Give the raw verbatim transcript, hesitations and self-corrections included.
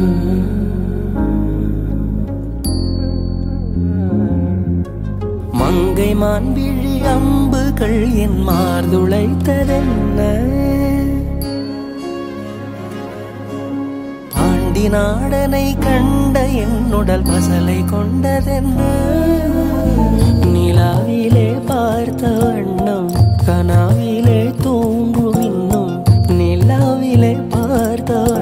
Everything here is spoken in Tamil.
மங்கை மான்விழி அம்புகள் என் மார்துளைத்ததென்ன பாண்டி நாடனை கண்ட என்னுடல் பசலை கொண்டதென்ன நிலாவிலே பார்த்த வண்ணம் கனாவிலே தூங்கும் இன்னும் நிலாவிலே பார்த்த